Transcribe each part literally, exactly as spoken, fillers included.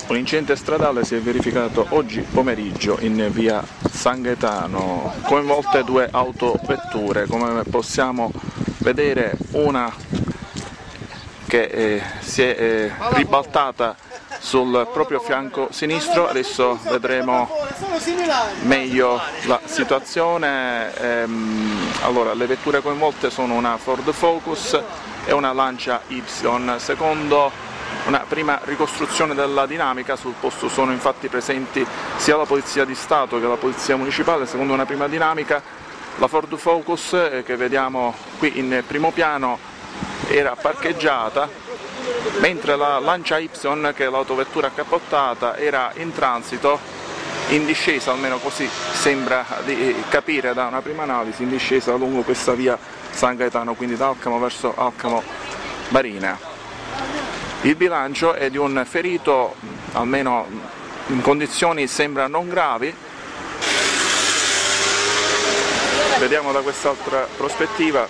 Un incidente stradale si è verificato oggi pomeriggio in via San Gaetano, coinvolte due autovetture, come possiamo vedere una che eh, si è eh, ribaltata sul proprio fianco sinistro. Adesso vedremo meglio la situazione. Ehm, allora, le vetture coinvolte sono una Ford Focus e una Lancia Y. Secondo una prima ricostruzione della dinamica, sul posto sono infatti presenti sia la Polizia di Stato che la Polizia Municipale. Secondo una prima dinamica, la Ford Focus, eh, che vediamo qui in primo piano, era parcheggiata, mentre la Lancia Y, che è l'autovettura cappottata, era in transito, in discesa, almeno così sembra di capire da una prima analisi, in discesa lungo questa via San Gaetano, quindi da Alcamo verso Alcamo Marina. Il bilancio è di un ferito, almeno in condizioni sembra non gravi. Vediamo da quest'altra prospettiva.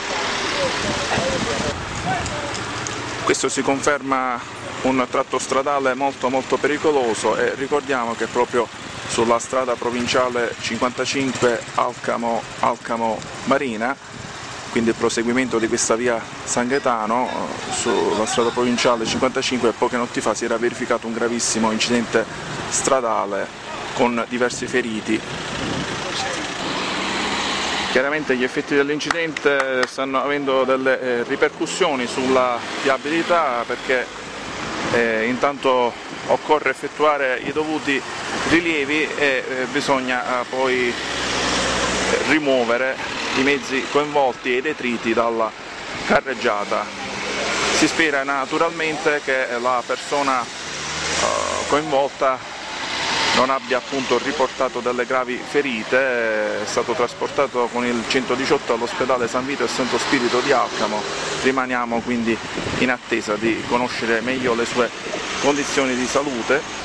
Questo si conferma un tratto stradale molto molto pericoloso, e ricordiamo che proprio sulla strada provinciale cinquantacinque Alcamo, Alcamo Marina, quindi il proseguimento di questa via San Gaetano, sulla strada provinciale cinquantacinque, poche notti fa si era verificato un gravissimo incidente stradale con diversi feriti. Chiaramente gli effetti dell'incidente stanno avendo delle eh, ripercussioni sulla viabilità, perché eh, intanto occorre effettuare i dovuti rilievi e eh, bisogna eh, poi eh, rimuovere i mezzi coinvolti e i detriti dalla carreggiata. Si spera naturalmente che la persona uh, coinvolta non abbia appunto riportato delle gravi ferite. È stato trasportato con il centodiciotto all'ospedale San Vito e Santo Spirito di Alcamo. Rimaniamo quindi in attesa di conoscere meglio le sue condizioni di salute.